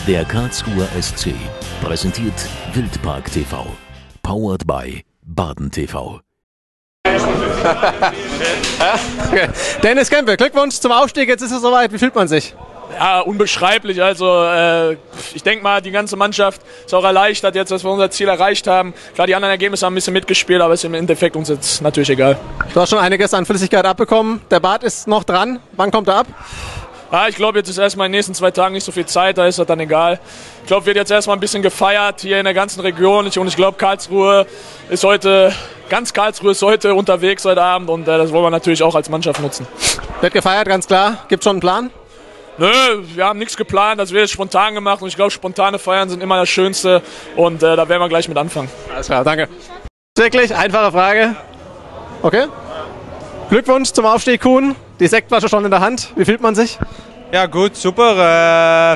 Der Karlsruher SC präsentiert Wildpark TV. Powered by Baden TV. Dennis Kempe, Glückwunsch zum Aufstieg, jetzt ist es soweit. Wie fühlt man sich? Ja, unbeschreiblich. Also ich denke mal, die ganze Mannschaft ist auch erleichtert jetzt, dass wir unser Ziel erreicht haben. Klar, die anderen Ergebnisse haben ein bisschen mitgespielt, aber ist im Endeffekt uns jetzt natürlich egal. Du hast schon einiges an Flüssigkeit abbekommen. Der Bart ist noch dran. Wann kommt er ab? Ja, ich glaube, jetzt ist erstmal in den nächsten 2 Tagen nicht so viel Zeit, da ist das dann egal. Ich glaube, wird jetzt erstmal ein bisschen gefeiert hier in der ganzen Region. Und ich glaube, Karlsruhe ist heute unterwegs heute Abend und das wollen wir natürlich auch als Mannschaft nutzen. Wird gefeiert, ganz klar. Gibt schon einen Plan? Nö, wir haben nichts geplant, das wird jetzt spontan gemacht und ich glaube, spontane Feiern sind immer das Schönste und da werden wir gleich mit anfangen. Alles klar, danke. Wirklich, einfache Frage. Okay. Glückwunsch zum Aufstieg, Kuhn. Die Sektflasche schon in der Hand. Wie fühlt man sich? Ja gut, super.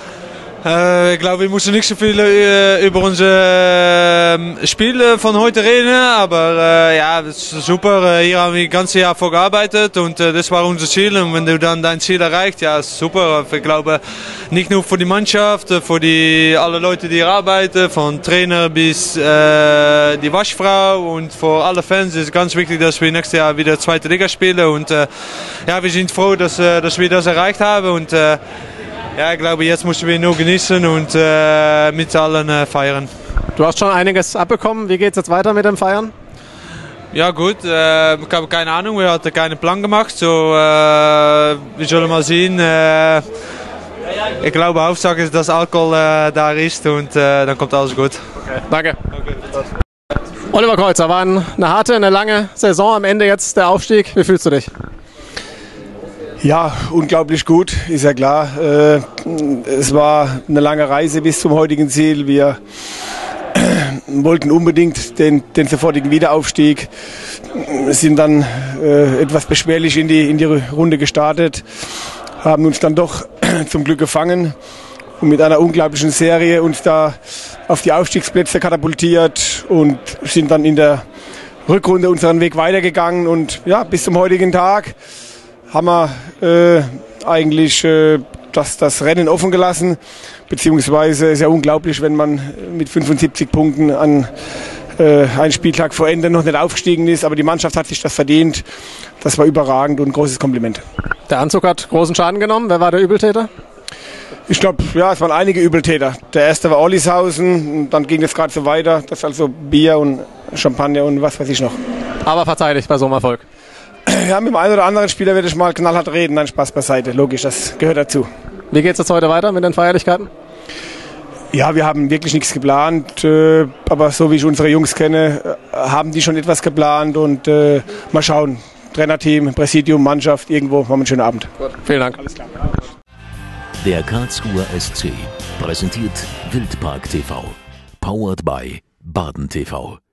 Ich glaube, wir müssen nicht so viel über unser Spiel von heute reden, aber ja, das ist super. Hier haben wir das ganze Jahr vorgearbeitet und das war unser Ziel. Und wenn du dann dein Ziel erreicht, ja, ist super. Ich glaube, nicht nur für die Mannschaft, für alle Leute, die hier arbeiten, von Trainer bis die Waschfrau und für alle Fans ist es ganz wichtig, dass wir nächstes Jahr wieder zweite Liga spielen. Und ja, wir sind froh, dass wir das erreicht haben und ja, ich glaube, jetzt müssen wir nur genießen und mit allen feiern. Du hast schon einiges abbekommen. Wie geht es jetzt weiter mit dem Feiern? Ja gut, ich habe keine Ahnung, wir hatten keinen Plan gemacht. So, wir sollen mal sehen. Ich glaube, Hauptsache ist, dass Alkohol da ist und dann kommt alles gut. Okay, danke. Oliver Kreuzer, war eine harte, eine lange Saison. Am Ende jetzt der Aufstieg. Wie fühlst du dich? Ja, unglaublich gut, ist ja klar. Es war eine lange Reise bis zum heutigen Ziel. Wir wollten unbedingt den sofortigen Wiederaufstieg. Sind dann etwas beschwerlich in die Runde gestartet, haben uns dann doch zum Glück gefangen und mit einer unglaublichen Serie uns da auf die Aufstiegsplätze katapultiert und sind dann in der Rückrunde unseren Weg weitergegangen und ja, bis zum heutigen Tag haben wir eigentlich das Rennen offen gelassen, beziehungsweise ist ja unglaublich, wenn man mit 75 Punkten an einen Spieltag vor Ende noch nicht aufgestiegen ist, aber die Mannschaft hat sich das verdient. Das war überragend und ein großes Kompliment. Der Anzug hat großen Schaden genommen. Wer war der Übeltäter? Ich glaube, ja, es waren einige Übeltäter. Der erste war Ollishausen und dann ging es gerade so weiter. Das ist also Bier und Champagner und was weiß ich noch. Aber verteidigt bei so einem Erfolg. Ja, mit dem einen oder anderen Spieler werde ich mal knallhart reden. Nein, Spaß beiseite. Logisch, das gehört dazu. Wie geht es jetzt heute weiter mit den Feierlichkeiten? Ja, wir haben wirklich nichts geplant. Aber so wie ich unsere Jungs kenne, haben die schon etwas geplant. Und mal schauen. Trainerteam, Präsidium, Mannschaft, irgendwo machen wir einen schönen Abend. Gut, vielen Dank. Alles klar. Der Karlsruher SC präsentiert Wildpark TV. Powered by Baden TV.